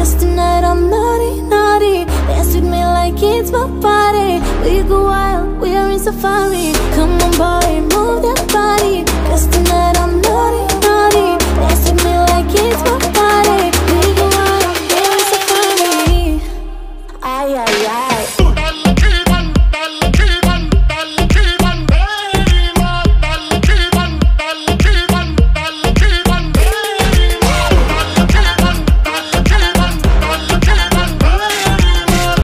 Cause tonight I'm naughty, naughty. Dance with me like it's my party. We go wild, we are in safari. Come on boy, move that body. Cause tonight I'm naughty,